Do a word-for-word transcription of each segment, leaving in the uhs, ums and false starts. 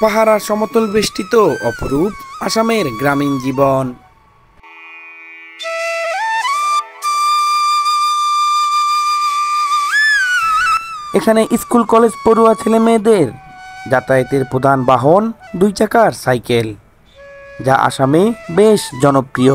পাহাড় আর সমতল বেষ্টিত অপরূপ আসামের গ্রামীণ জীবন। এখানে স্কুল কলেজ পড়ুয়া ছেলে মেয়েদের যাতায়াতের প্রধান বাহন দুই চাকার সাইকেল, যা আসামে বেশ জনপ্রিয়।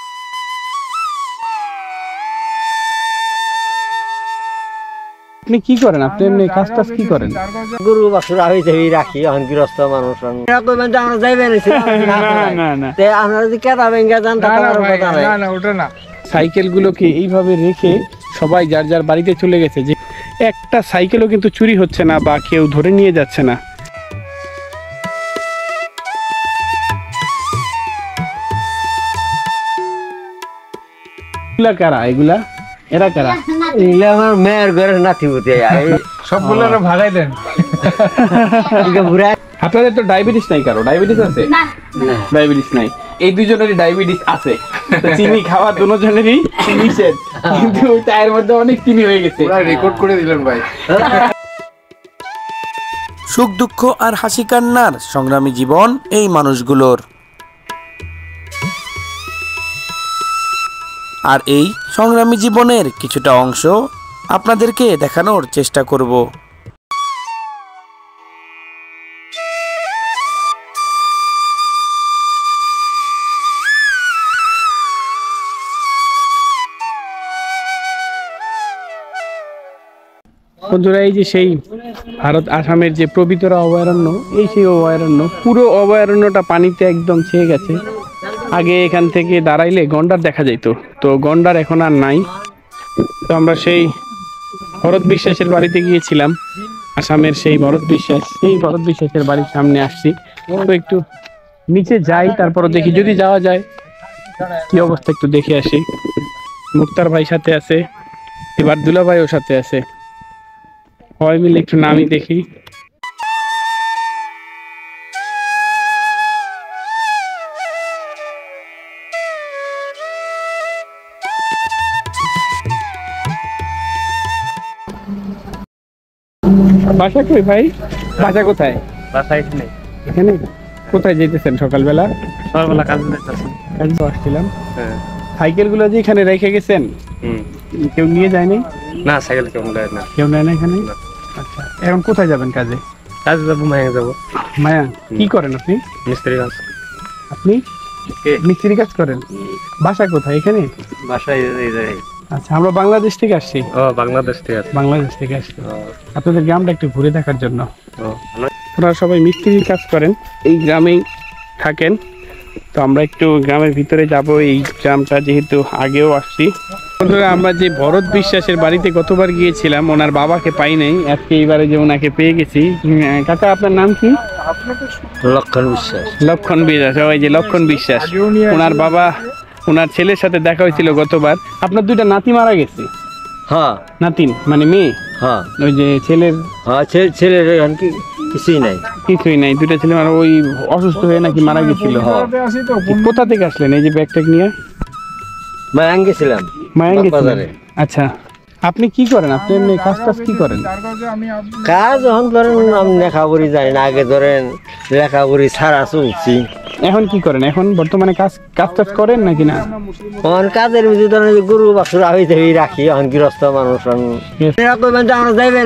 আপনি কি করেন? আপনি এমনি কাজ টাজ কি করেন? গরু বাছুর আমি যাই রাখি, এখন গৃহস্থ মানুষ আমরা যাইবে আমরা যদি কেটা ভেঙ্গা যান না না ওটা না। সাইকেল গুলোকে এইভাবে রেখে সবাই যার যার বাড়িতে চলে গেছে, যে একটা সাইকেলও কিন্তু চুরি হচ্ছে না বা কেউ ধরে নিয়ে যাচ্ছে না। এগুলা কারা? এগুলা এরা কারা? এগুলা আমার মেয়ের ঘরের নাতিপুতি, সবগুলো ভাগাই দেন। আপনাদের তো ডায়াবেটিস নাই? কারো ডায়াবেটিস আছে? ডায়াবেটিস নাই। এই দুজনেরই ডায়াবেটিস আছে। চিনি খাওয়া দুজনেরই নিষেধ, কিন্তু চায়ের মধ্যে অনেক চিনি হয়ে গেছে। রেকর্ড করে দিলেন ভাই। সুখ দুঃখ আর হাসি কান্নার সংগ্রামী জীবন এই মানুষগুলোর। আর এই সংগ্রামী জীবনের কিছুটা অংশ আপনাদেরকে দেখানোর চেষ্টা করব। বন্ধুরা, এই যে সেই ভারত আসামের যে পবিতরা অভয়ারণ্য, এই সেই অভয়ারণ্য, পুরো অভয়ারণ্যটা পানিতে একদম ছেয়ে গেছে। আগে এখান থেকে দাঁড়াইলে গন্ডার দেখা যেত, তো গন্ডার এখন আর নাই। তো আমরা সেই ভরত বিশ্বাসের বাড়িতে গিয়েছিলাম, আসামের সেই ভরত বিশ্বাস, সেই ভরত বিশ্বাসের বাড়ির সামনে আসছি। তো একটু নিচে যাই, তারপর দেখি যদি যাওয়া যায় কি অবস্থা একটু দেখে আসি। মুক্তার ভাই সাথে আছে, এবার দুলা ভাইও সাথে আছে, সবাই মিলে একটু নামি দেখি। বাসা কই ভাই? বাসা কোথায়? বাসা এখানে। এখানে? কোথায় যেতেছেন সকালবেলা? সকালবেলা কাজে যাইতেছি। কাজে আসছিলাম। হ্যাঁ। সাইকেল গুলো যে এখানে রেখে গেছেন, কেউ নিয়ে যায়নি? না, সাইকেল কেউ নেয় না। কেউ নেয় না এখানে? আচ্ছা, এখন কোথায় যাবেন কাজে? কাজে যাবো, মায়া যাবো। মায়া? কি করেন আপনি? মিস্ত্রি কাজ। আপনি মিস্ত্রি কাজ করেন? বাসা কোথায়? এখানে? বাসায় এই জায়গায়। আচ্ছা, আমরা বাংলাদেশ থেকে আসছি। ও, বাংলাদেশ থেকে আসছি। বাংলাদেশ থেকে আসছি আপনাদের গ্রামটা একটু ঘুরে দেখার জন্য। ও, ওনারা সবাই মিস্ত্রির কাজ করেন, এই গ্রামেই থাকেন। তো আমরা একটু গ্রামের ভিতরে যাব, এই গ্রামটা যেহেতু আগেও আসছি। বন্ধুরা, আমরা যে ভরত বিশ্বাসের বাড়িতে গতবার গিয়েছিলাম, ওনার বাবাকে পাই নাই, আজকে এইবারে যে ওনাকে পেয়ে গেছি। কাকা, আপনার নাম কি? লক্ষণ বিশ্বাস। লক্ষণ বিশ্বাস, ওই যে লক্ষণ বিশ্বাস, ওনার বাবা, ওনার ছেলের সাথে দেখা হয়েছিল গতবার। আপনার দুইটা নাতি মারা গেছে? হ্যাঁ। নাতিন মানে মেয়ে? হ্যাঁ। ওই যে ছেলের? হ্যাঁ, ছেলের এখন কি কিছুই নাই। কিছুই নাই, দুইটা ছেলে মানে ওই অসুস্থ হয়ে নাকি মারা গেছিল। কোথা থেকে আসলেন এই যে ব্যাগ ট্যাগ নিয়ে? মায়াং গেছিলাম। মায়াং গেছিলেন? আচ্ছা, আপনি কি করেন? আপনি এমনি কাজ টাজ কি করেন? কাজ যখন ধরেন আমি লেখাপড়ি জানি না, আগে ধরেন লেখাপড়ি ছাড়া চলছি। এখন কি করেন? এখন বর্তমানে কাজ কাজ টাজ করেন নাকি না? এখন কাজের ভিতরে ধরেন গরু বাছুর আমি যাই রাখি, এখন গৃহস্থ মানুষ আমরা যাইবে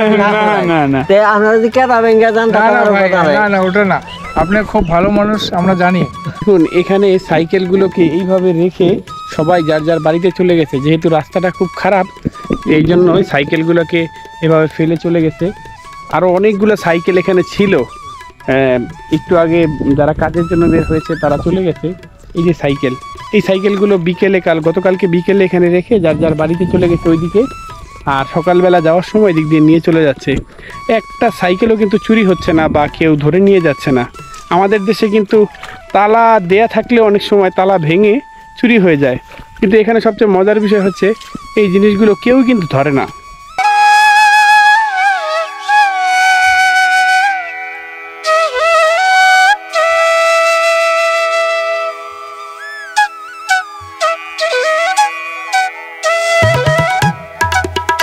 আমরা যদি কেটা ভেঙ্গা যান। না না ওটা না, আপনি খুব ভালো মানুষ, আমরা জানি। দেখুন, এখানে সাইকেল গুলোকে এইভাবে রেখে সবাই যার যার বাড়িতে চলে গেছে, যেহেতু রাস্তাটা খুব খারাপ, এই জন্য সাইকেল গুলোকে এভাবে ফেলে চলে গেছে। আরো অনেকগুলো সাইকেল এখানে ছিল, একটু আগে যারা কাজের জন্য বের হয়েছে তারা চলে গেছে। এই যে সাইকেল, এই সাইকেলগুলো বিকেলে, কাল গতকালকে বিকেলে এখানে রেখে যার যার বাড়িতে চলে গেছে ওইদিকে, আর সকালবেলা যাওয়ার সময় দিক দিয়ে নিয়ে চলে যাচ্ছে। একটা সাইকেলও কিন্তু চুরি হচ্ছে না বা কেউ ধরে নিয়ে যাচ্ছে না। আমাদের দেশে কিন্তু তালা দেয়া থাকলে অনেক সময় তালা ভেঙে চুরি হয়ে যায়, কিন্তু এখানে সবচেয়ে মজার বিষয় হচ্ছে এই জিনিসগুলো কেউ কিন্তু ধরে না।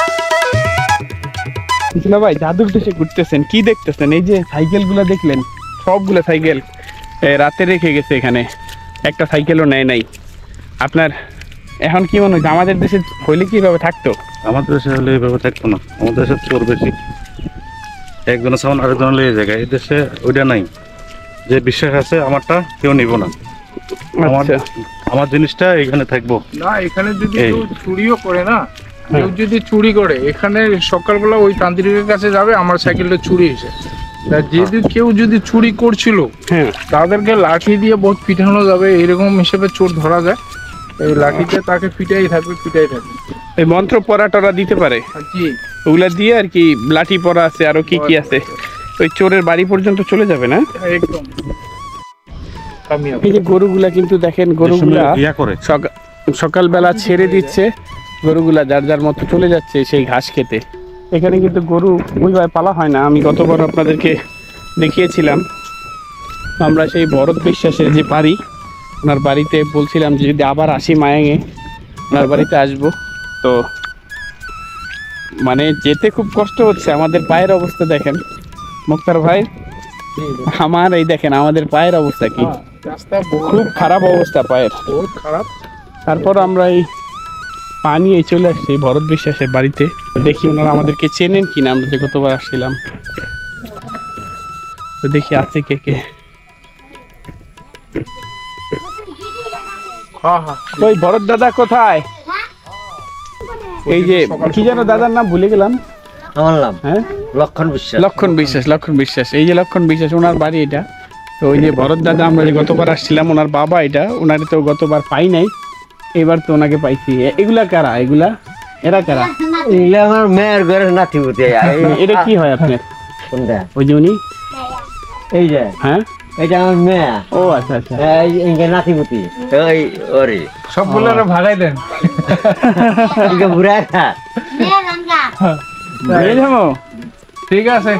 ভাই, জাদুর দেশে ঘুরতেছেন, কি দেখতেছেন? এই যে সাইকেল গুলা দেখলেন, সবগুলো সাইকেল এ, রাতে রেখে গেছে এখানে, একটা সাইকেলও নেয় নাই। আপনার এখন কি মনে হয় আমাদের দেশে হইলে কিভাবে থাকতো? আমাদের দেশে হলে এইভাবে থাকতো না, আমাদের দেশে চোর বেশি, একজনের সামান আরেকজনের লেগে জায়গায়। এই দেশে ওইটা নাই, যে বিশ্বাস আছে আমারটা কেউ নিব না, আমার আচ্ছা আমার জিনিসটা এখানে থাকবো। না এখানে যদি এই। কেউ চুরিও করে না, কেউ যদি চুরি করে এখানে সকালবেলা ওই তান্ত্রিকের কাছে যাবে আমার সাইকেলটা চুরি হয়েছে। তা যদি কেউ যদি চুরি করছিল হ্যাঁ তাদেরকে লাঠি দিয়ে বহুত পিটানো যাবে, এরকম হিসেবে চোর ধরা যায়। এই লাঠিতে তাকে পিটাই থাকবে পিটাই থাকবে। এই মন্ত্র পড়া টরা দিতে পারে, আর কি ওগুলা দিয়ে আর কি লাঠি পড়া আছে, আরো কি কি আছে, ওই চোরের বাড়ি পর্যন্ত চলে যাবে না? একদম কামিয়াব। এই যে গরুগুলা কিন্তু দেখেন, গরুগুলা ইয়া করে সকা- সকালবেলা ছেড়ে দিচ্ছে, গরুগুলা যার যার মতো চলে যাচ্ছে সেই ঘাস খেতে। এখানে কিন্তু গরু ওইভাবে পালা হয় না, আমি গতবার আপনাদেরকে দেখিয়েছিলাম। আমরা সেই ভরত বিশ্বাসের যে বাড়ি, ওনার বাড়িতে বলছিলাম যে যদি আবার আসি মায়াঙে ওনার বাড়িতে আসবো, তো মানে যেতে খুব কষ্ট হচ্ছে। আমাদের পায়ের অবস্থা দেখেন মুক্তার ভাই, আমার এই দেখেন আমাদের পায়ের অবস্থা কি, রাস্তা বহুত খুব খারাপ অবস্থা পায়ের। বহুত খারাপ। তারপর আমরা এই পানি এই চলে আসছি ভরত বিশ্বাসের বাড়িতে, দেখি ওনারা আমাদেরকে চেনেন কিনা, আমরা যে গতবার আসছিলাম। তো দেখি আছে কে কে। হ্যাঁ হ্যাঁ ওই ভরত দাদা কোথায়? এই যে কি যেন দাদার নাম ভুলে গেলাম। আমার নাম হ্যাঁ লক্ষণ বিশ্বাস। লক্ষণ বিশ্বাস, লক্ষণ বিশ্বাস, এই যে লক্ষণ বিশ্বাস ওনার বাড়ি এটা। তো ওই যে ভরত দাদা আমরা যে গতবার আসছিলাম, ওনার বাবা এটা, ওনারে তো গতবার পাই নাই, এবার তো ওনাকে পাইছি। এ- এগুলা কারা? এগুলা এরা কারা? এগুলো আমার মেয়ের ঘরের নাতিপুতি। এটা কি হয় আপনার? কোনটা? ওই যে উনি, এই যে হ্যাঁ এটা আমার মেয়ে, ও আচ্ছা আচ্ছা। এই ইনকে নাতিপুতি। ওই ওরে সবগুলো ভাগাই দেন। ইনকে বুড়া খা। এই যাবো? ঠিক আছে।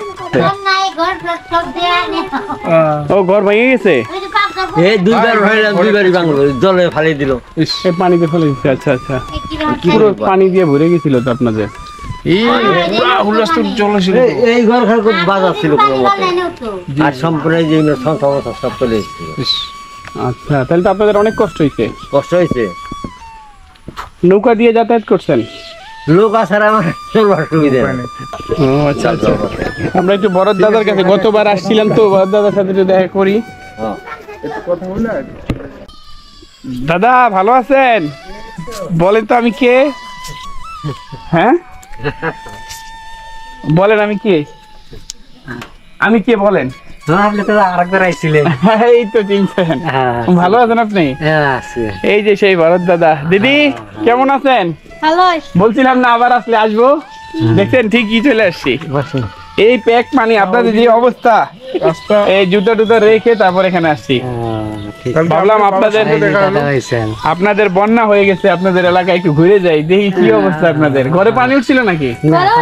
ও ঘর ভেঙে গেছে, এই দুইবার হইলাম, দুইবারই বাংলো জলে ফালি দিল। ইস, এই পানিতে ফেলে দিচ্ছে। আচ্ছা আচ্ছা, পুরো পানি দিয়ে ভরে গেছিল তো আপনাদের? এই পুরা হুলস্থুল চলেছিল। এই- এই ঘর ঘর খুব বাজার ছিল কোনো মতে। আর সম্পূর্ণ যে সংসার সব চলে এসেছিল। ইস, আচ্ছা, তাহলে তো আপনাদের অনেক কষ্ট হয়েছে। কষ্ট হয়েছে, নৌকা দিয়ে যাতায়াত করছেন? লোক আসার আমার চলবার সুবিধা উপায় নেই। নেই। ও আচ্ছা আচ্ছা। আমরা একটু ভরত দাদার কাছে, গতবার আসছিলাম তো ভরত দাদার সাথে একটু দেখা করি। হ্যাঁ। একটু কথা বলে আর। দাদা ভালো আছেন? বলেন তো আমি কে? হ্যাঁ বলেন আমি কে? আমি কে বলেন? হ্যাঁ, আপনি তো আরেকবার আইছিলেন। এই তো চিনছেন। হ্যাঁ, ভালো আছেন আপনি? হ্যাঁ, আছে। এই যে সেই ভরত দাদা। দিদি কেমন আছেন? হ্যালো বলছিলাম না আবার আসলে আসবো, দেখছেন ঠিকই চলে আসছি। বসুন। এই প্যাক পানি, আপনাদের যে অবস্থা, রাস্তা এই জুতো টুতো রেখে তারপর এখানে আসছি। হ্যাঁ, ঠিক। কালকে ভাবলাম বাবার আপনাদের- সাথে দেখা হলো। আপনাদের বন্যা হয়ে গেছে, আপনাদের এলাকায় একটু ঘুরে যাই, দেখি কি অবস্থা আপনাদের। ঘরে পানি উঠছিল নাকি?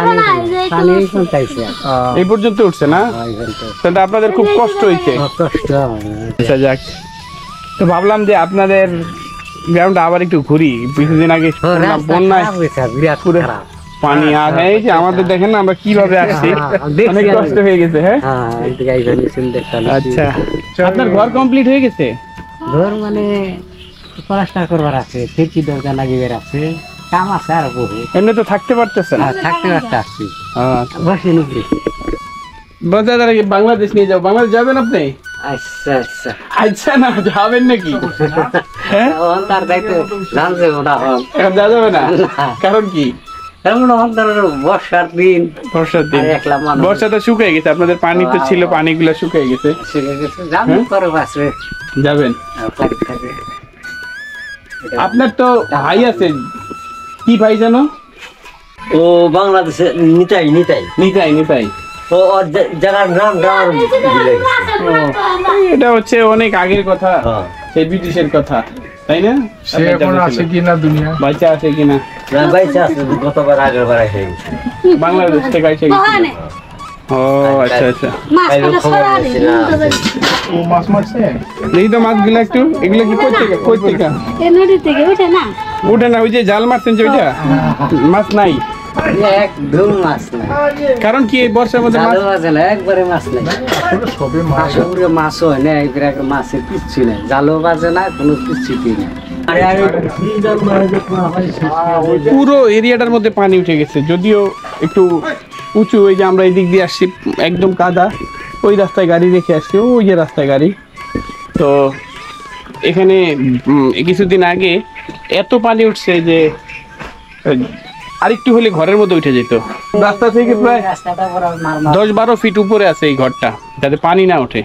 আহ, এই পর্যন্ত উঠছে না? তাহলে আপনাদের খুব কষ্ট হয়েছে। কষ্ট। আচ্ছা যাক, তো ভাবলাম যে আপনাদের গ্রামটা আবার একটু ঘুরি। কিছুদিন আগে হ্যাঁ, শুনলাম রাস্তা বন্যায় খারাপ হয়েছে, বিরাট পুরো খারাপ। পানি, আর এই যে আমাদের দেখেন না আমরা কিভাবে আসছি, হ্যাঁ, দেখছি অনেক আমি। কষ্ট হয়ে গেছে। হ্যাঁ হ্যাঁ, এদিকে আইসা নিয়েছেন দেখতাম। আচ্ছা, আপনার ঘর কমপ্লিট হয়ে গেছে? ঘর মানে প্লাস্টার করবার আছে, খিড়কি দরজা লাগিয়ে আছে, কাম আছে আর বহু। এমনি তো থাকতে পারতেছেন? আর থাকতে পারতে আসছি, আচ্ছা, বসে নিবি। বলতে দাদা কি বাংলাদেশ নিয়ে যাও? বাংলাদেশ যাবেন আপনি? আচ্ছা আচ্ছা। আচ্ছা, না যাবেন নাকি? হ্যাঁ এখন তার দায়িত্ব জানছে ওটা হন। এখন যাওয়া যাবে না, কারণ কি? এমন হন ধরো বর্ষার দিন, বর্ষার দিন, আর একলা মানুষ। বর্ষা তো শুকিয়ে গেছে, আপনাদের পানি তো ছিল, পানিগুলো শুকিয়ে গেছে। শিখে গেছে, জানতে পারো বাসে যাবেন? পানি থাকে। আপনার তো ভাই আছে, কি ভাই জানো? ও বাংলাদেশে নিতাই নিতাই নিতাই, নিতাই। ও ওর জা- জায়গার নাম আমার ভুলে গেছি। এটা হচ্ছে অনেক আগের কথা, হ্যাঁ। সেই ব্রিটিশের কথা, তাই না? সে আপনার এখন জানা আছে ছিল। কিনা দুনিয়া। বাচ্চা আছে কিনা? না বাইচা আছে, গতবার আগের বার এসে গেছে। বাংলাদেশ থেকে এসে গেছিল। ও আচ্ছা আচ্ছা, তাইলে খবর নিয়েছি না। ও মাছ মারছে। দেখি তো মাছগুলো একটু, এগুলো কি কই থেকে কই থেকে নদী থেকে উঠে না, ওঠে না? ওই যে জাল মারছেন যে ওইটা মাছ নাই? একদম মাছ নাই, কারণ কি এই বর্ষার মধ্যে মাছ জালও আছে না, একবারে মাছ নাই। সবে মাছ আসলে মাছ হয় না, একবারে একটা মাছের কিচ্ছু নেই, জালও বাজে না, কোনো কিচ্ছুই নেই। পুরো এরিয়াটার মধ্যে পানি উঠে গেছে, যদিও একটু উঁচু, ওই যে আমরা এই দিক দিয়ে আসছি একদম কাদা, ওই রাস্তায় গাড়ি রেখে আসছি, ওই যে রাস্তায় গাড়ি। তো এখানে উম, কিছুদিন আগে এত পানি উঠছে যে আহ, আরেকটু হলে ঘরের মধ্যে উঠে যেত। রাস্তা থেকে প্রায় রাস্তাটা বড় মারমার। দশ বারো ফিট উপরে আছে এই ঘরটা, যাতে পানি না ওঠে।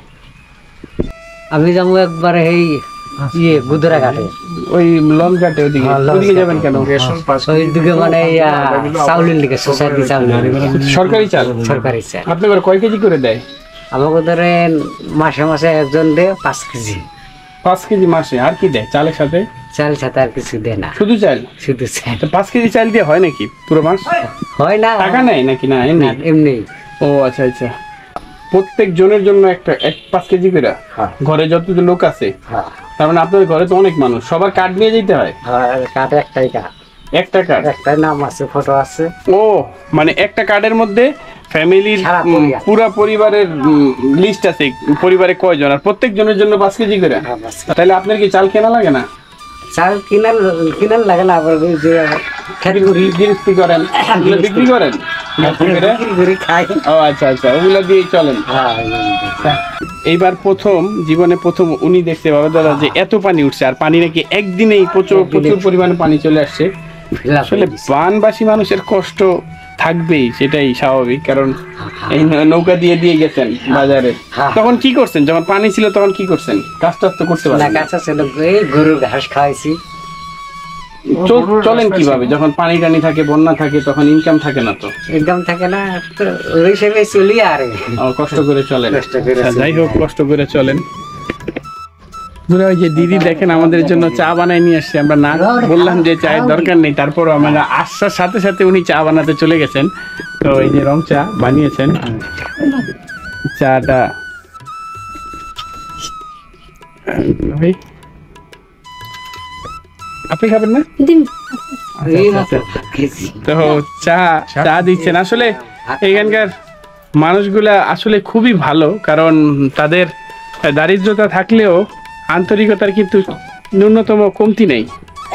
আমি যাবো একবারে এই ইয়ে গুদরা ঘাটে, ওই লঞ্চ ঘাটে ওদিকে, হ্যাঁ, লঞ্চ ওদিকে ঘাটে। যাবেন কেন? রেশন পাস ওইদিকে মানে এই, আহ, চাউলের দিকে, সোসাইটি চাউলের সরকারি চাল। সরকারি চাল। আপনাদের কয় কেজি করে দেয়? আমাকে ধরেন মাসে মাসে একজন দেয় পাঁচ কেজি পাঁচ কেজি মাসে। আর কি দেয় চালের সাথে? চাল সাথে আর কিছু দেয় না, শুধু চাল? শুধু চাল। তো পাঁচ কেজি চাল দিয়ে হয় নাকি পুরো মাস? হয় না, টাকা নেয় নাকি? না এমনি? না, এমনি। ও আচ্ছা আচ্ছা। প্রত্যেক জনের জন্য একটা এক পাঁচ কেজি করে? হ্যাঁ। ঘরে যতগুলো লোক আছে, হ্যাঁ, তার মানে আপনাদের ঘরে তো অনেক মানুষ, সবার কার্ড নিয়ে যেতে হয়? হ্যাঁ, কাঠ একটাই কাঠ, একটা কার্ড? একটাই নাম আছে, ফটো আছে। ও মানে একটা কার্ডের মধ্যে ফ্যামিলির সারা পরিবার। পুরা পরিবারের লিস্ট আছে, পরিবারে কয়জন, আর প্রত্যেক জনের জন্য পাঁচ কেজি করে? হ্যাঁ, বাস। তাহলে আপনার কি চাল কেনা লাগে না? চাল কিনার কিনার লাগে না, আবার ওই যে খেতে করি, গৃহস্থী করেন, ওগুলো বিক্রি করেন গৃহস্থী করে? বিক্রি করে খাই। ও আচ্ছা আচ্ছা, ওগুলো দিয়েই চলেন। হ্যাঁ, এইবার প্রথম জীবনে প্রথম উনি দেখতে বাবা দাদা যে এত পানি উঠছে, আর পানি নাকি একদিনেই প্রচুর প্রচুর পরিমাণে পানি চলে আসছে। আসলে বানবাসী মানুষের কষ্ট থাকবেই, সেটাই স্বাভাবিক, কারণ এই নৌ- নৌকা দিয়ে দিয়ে গেছেন বাজারে। হ্যাঁ। তখন কি করছেন যখন পানি ছিল? তখন কি করছেন? কাজ টাজ তো করতে না, পারেন না। কাঁচা ছিল, এই গরুর ঘাস খাওয়াইছি। চল- চলেন কিভাবে যখন পানি টানি থাকে, বন্যা থাকে, তখন ইনকাম থাকে না তো? ইনকাম থাকে না, তো ওই হিসেবে চলি আর ও, কষ্ট করে চলেন। কষ্ট করে আচ্ছা, চলি। যাই হোক, কষ্ট করে চলেন। দূরে ওই যে দিদি দেখেন আমাদের জন্য চা বানায় নিয়ে আসছে, আমরা না বললাম যে চায়ের দরকার নেই, তারপরও আমরা আসার সাথে সাথে উনি চা বানাতে চলে গেছেন। তো এই যে রং চা বানিয়েছেন, চাটা ভাই আপনি খাবেন না? এই আচ্ছা, মতো আচ্ছা। খেয়েছি। তো চা চা দিচ্ছেন। আসলে এখানকার মানুষগুলা আসলে খুবই ভালো, কারণ তাদের দারিদ্রতা থাকলেও আন্তরিকতার কিন্তু ন্যূনতম কমতি নেই।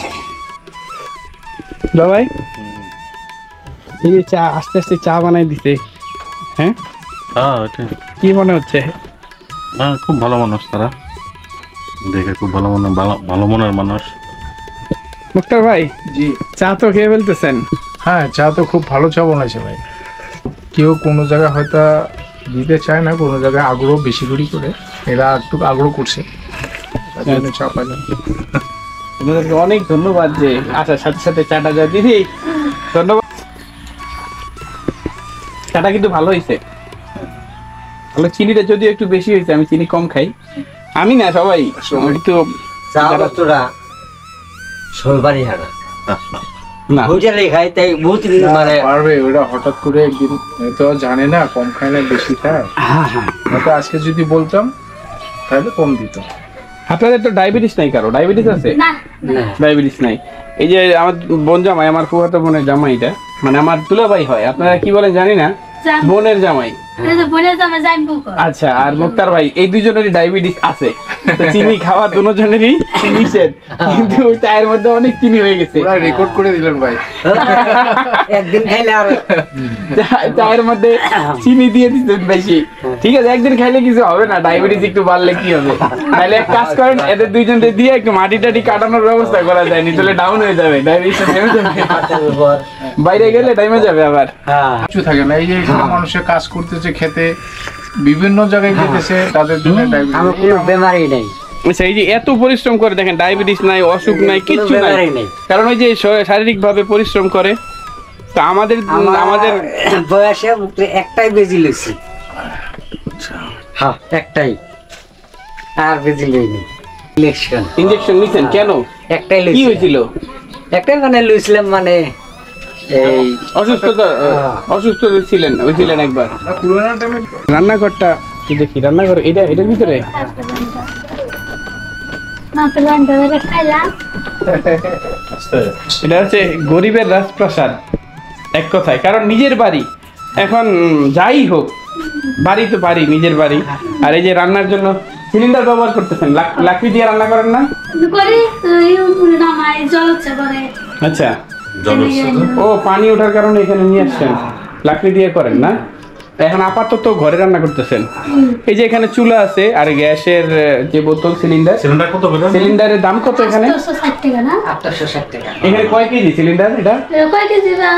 ভাই এই যে চা আস্তে আস্তে চা বানাই দিতে, হ্যাঁ হ্যাঁ ওইটাই। কি মনে হচ্ছে? না, খুব ভালো মানুষ তারা, দেখে খুব ভালো মনে, ভালো ভালো মনের মানুষ। মুক্তার ভাই, জি। চা তো খেয়ে ফেলতেছেন। হ্যাঁ, চা তো খুব ভালো চা বানাইছে ভাই। কেউ কোনো জায়গায় হয়তো দিতে চায় না, কোনো জায়গায় আগ্রহ বেশি করে করে, এরা একটু আগ্রহ করছে, তার জন্য চা পাইলাম। আপনাদেরকে অনেক ধন্যবাদ যে আসার সাথে সাথে চাটা যা দিদি, ধন্যবাদ। চাটা কিন্তু ভালো হয়েছে, ভালো। চিনিটা যদিও একটু বেশি হয়েছে, আমি চিনি কম খাই। আমি না, সবাই একটু চা তোরা সরবারি হানা না। হোটেলে খাই, তাই বহুত মানে পারবে ওরা হঠাৎ করে একদিন, তো জানে না কম খায় না বেশি খায়, হয়তো আজকে যদি বলতাম তাহলে কম দিত। আপনাদের তো ডায়াবেটিস নাই? কারো ডায়াবেটিস আছে? না। ডায়াবেটিস নাই। এই যে আমার বোন জামাই, আমার ফুফাতো বোনের জামাইটা, মানে আমার দুলাভাই হয়, আপনারা কি বলেন জানি না, বোনের জামাই। আচ্ছা, আর মুক্তার ভাই, এই দুজনেরই ডায়াবেটিস আছে। তো চিনি খাওয়া দুজনেরই নিষেধ, কিন্তু ওই চায়ের মধ্যে অনেক চিনি হয়ে গেছে। ওরা রেকর্ড করে দিলেন ভাই। একদিন খাইলে আর চা- চায়ের মধ্যে চিনি দিয়ে দিচ্ছেন বেশি। ঠিক আছে, একদিন খাইলে কিছু হবে না, ডায়াবেটিস একটু বাড়লে কি হবে? তাহলে এক কাজ করেন, এদের দুইজনকে দিয়ে একটু মাটি টাটি কাটানোর ব্যবস্থা করা যায়, নি তাহলে ডাউন হয়ে যাবে, ডায়াবেটিস নেমে যাবে, বাইরে গেলে টাইমে যাবে আবার। হ্যাঁ, কিছু থাকে না, এই যে এখানে মানুষের কাজ করতেছে, খেতে বিভিন্ন জায়গায় যেতেছে, তাদের জন্য আমার ডায়াবেটিস। কোনো বেমারই নেই। আচ্ছা, এই যে এত পরিশ্রম করে, দেখেন ডায়াবেটিস নাই, অসুখ নাই, কিচ্ছু কোনো নাই, ব্যাপারই নেই। কারণ ওই যে শারীরিক ভাবে পরিশ্রম করে। তো আমাদের আমাদের আমাদের বয়সে মুখে একটাই বেজি লইছি। হ্যাঁ, একটাই, আর বেজি লইনি। ইলেকশন ইনজেকশন নিছেন কেন? একটাই কি লইছি, হয়েছিল? একটাই মানে লইছিলাম, মানে এই অসুস্থতা অসুস্থ ছিলেন হয়েছিলেন একবার। করোনা টাইমে রান্নাঘরটা কি দেখি, রান্নাঘর এটা এটার ভিতরে এটা হচ্ছে গরিবের রাজপ্রাসাদ। এক কথায়, কারণ নিজের বাড়ি। এখন উম, যাই হোক, বাড়ি তো বাড়ি, নিজের বাড়ি। আর এই যে রান্নার জন্য সিলিন্ডার ব্যবহার করতেছেন, লাক- লাকড়ি দিয়ে রান্না করেন না? করে নামাই জল হচ্ছে করে আচ্ছা, জল উঠছে তো? ও পানি ওঠার কারণে এখানে নিয়ে আসছেন, লাকড়ি দিয়ে করেন না? এখন আপাতত ঘরে রান্না করতেছেন। এই যে এখানে চুলা আছে আর গ্যাসের আহ, যে বোতল সিলিন্ডার, সিলিন্ডার কত করে? সিলিন্ডারের দাম কত এখানে? আটশো ষাট টাকা না? আটশো ষাট টাকা এখানে কয় কেজি সিলিন্ডার এটা? এ কয় কেজি বা?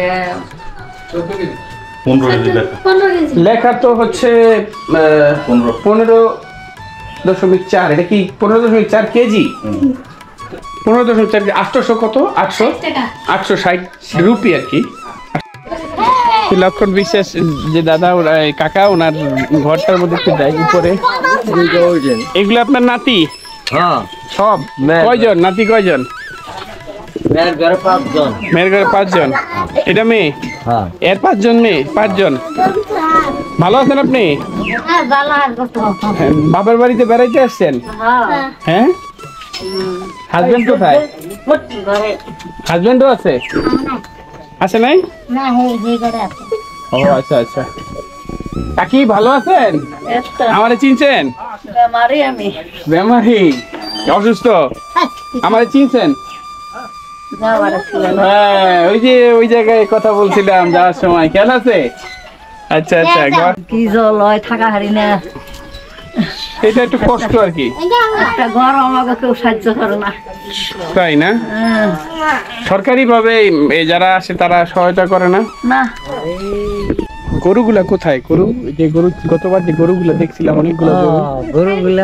পনেরো কেজি লেখা। পনেরো কেজি। লেখা তো হচ্ছে আহ, পনেরো। পনেরো দশমিক চার। এটা কি পনেরো দশমিক চার কেজি? পনেরো দশমিক চার, আটশোশো কত? আটশো ষাট টাকা। আটশো ষাট রুপি আর কি। লক্ষণ বিশ্বাস যে দাদা ওরা এই কাকা ওনার ঘরটার মধ্যে একটু দেয় উপরে। এগুলো আপনার নাতি হ্যাঁ সব? মেয়ের। কয়জন নাতি, কয়জন? মেয়ের ঘরে পাঁচজন। মেয়ের ঘরে পাঁচজন। এটা মেয়ে, হ্যাঁ এর পাঁচজন মেয়ে, পাঁচজন। ভালো আছেন আপনি? হ্যাঁ, ভালো আর কত? হ্যাঁ, বাবার বাড়িতে বেড়াইতে আসছেন? হ্যাঁ। হ্যাঁ, হাজবেন্ড কোথায়? ঘরে। হাজবেন্ডও আছে? আছে নাই? না, হে- হে ঘরে আছে। ও আচ্ছা আচ্ছা। কাকি ভালো আছেন? একটা আমারে চিনছেন? বেমারি আমি। বেমারি, অসুস্থ? আমারে চিনছেন? যাওয়ার ছিল না। হ্যাঁ, ওই যে ওই জায়গায় কথা বলছিলাম যাওয়ার সময়। কেমন আছে? আচ্ছা আচ্ছা, ঘর কি জল হয় থাকা হারি না, এটা একটু কষ্ট আর কি, একটা ঘর আমাকে কেউ সাহায্য করে না। তাই না? হ্যাঁ, সরকারি ভাবে এই যারা আসে তারা সহায়তা করে না? না গরুগুলা কোথায়? গরু যে গরু গতবার যে গরুগুলা দেখছিলাম অনেকগুলো গরু। গরু গুলা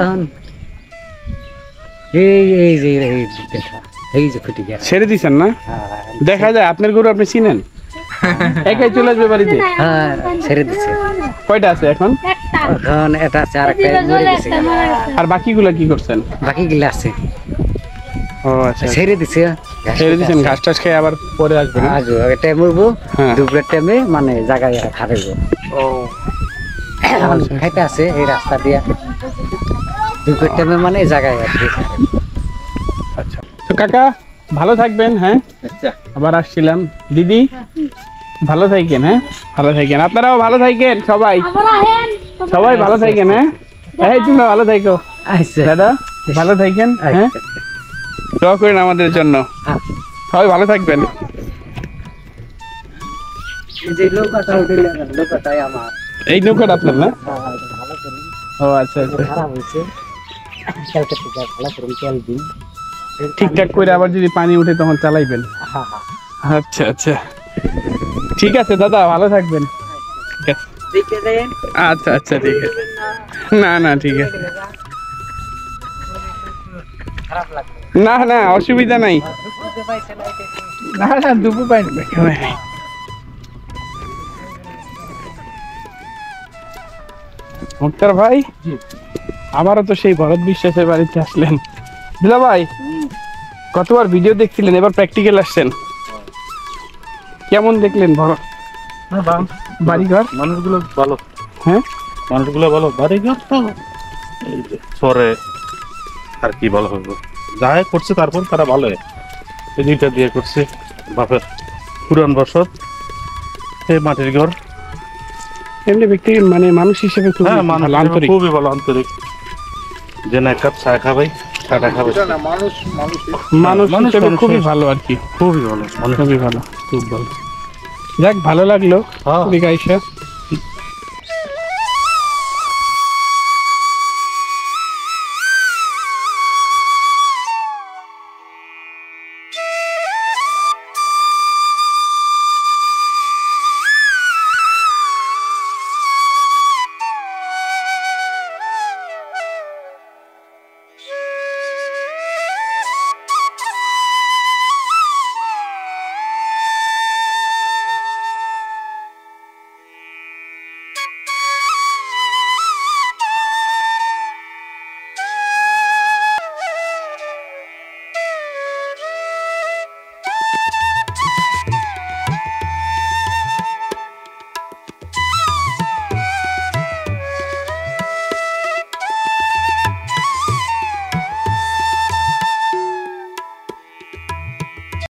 এই এই যে এই দেখা এই যে ফুটে গেছে। ছেড়ে দিছেন না? দেখা যায় আপনার গরু আপনি চিনেন? একাই চলে আসবে বাড়িতে? হ্যাঁ ছেড়ে দিছে। কয়টা আছে এখন? একটা। এখন এটা আছে আর একটা মরে জলে গেছে। একটা মারা গেছে। আর বাকিগুলা কি করছেন? বাকি গুলা আছে ও আচ্ছা, ছেড়ে দিছে। ছেড়ে দিছেন, ঘাস টাস খেয়ে আবার পরে আসবে না? আজ একটা মরবো, হ্যাঁ। দুপুরের টাইমে মানে জায়গায় খাবে ও এখন খাইতে আছে এই রাস্তা দিয়া দুপুরের টাইমে মানে এই জায়গায় আর কি। আচ্ছা, তো কাকা ভালো থাকবেন। হ্যাঁ, আচ্ছা আবার আসছিলাম। দিদি ভালো থাকেন। হ্যাঁ, ভালো থাকেন, আপনারাও ভালো থাকেন, সবাই আবার আহেন। সবাই ভালো থাকেন। হ্যাঁ, এই তুমি ভালো থাকো আচ্ছা দাদা, ভালো থাকেন। হ্যাঁ, দোয়া করেন আমাদের জন্য, সবাই ভালো থাকবেন। যে লোকটা উঠে লোকটাই আমার এই নৌকাটা আপনার না? ভালো করে ও আচ্ছা আচ্ছা, খারাপ হয়েছে কালকে থেকে ভালো করে তেল দিন। ঠিকঠাক করে আবার যদি পানি উঠে তখন চালাইবেন। হ্যাঁ হ্যাঁ আচ্ছা আচ্ছা, ঠিক আছে দাদা, ভালো থাকবেন। ঠিক আছে, দেখে দেন। আচ্ছা আচ্ছা, ঠিক আছে। না না, ঠিক আছে, খারাপ লাগবে না না, অসুবিধা নাই। বুঝতে পাইছে না এটা কি? না না, দুপু পাইনি, একেবারে নাই। মুক্তার ভাই, আবারও তো সেই ভরত বিশ্বাসের বাড়িতে আসলেন। দিলা ভাই, কতবার ভিডিও দেখছিলেন, এবার প্র্যাকটিক্যাল আসছেন, কেমন দেখলেন ভরত বাড়িঘর? মানুষগুলো ভালো, হ্যাঁ, মানুষগুলো ভালো, বাড়িঘর তো এই যে শহরে আর কি ভালো হবে, যাই করছে তারপর তারা ভালো। এই দুইটা দিয়ে করছে বাপের পুরান বসত, এই মাটির ঘর। এমনি ব্যক্তি মানে মানুষ হিসেবে খুব হ্যাঁ, মানুষ ভালো, আন্তরিক। খুবই ভালো, আন্তরিক। যে না এক কাপ চা খাবাই, চাটা খাবে, মানুষ মানুষ হিসেবে মানুষ খুবই মানুষ। ভালো আর কি, খুবই ভালো, মানুষ খুবই ভালো। খুব ভালো। যাক, ভালো লাগলো হ্যাঁ। এদিকে আইসা।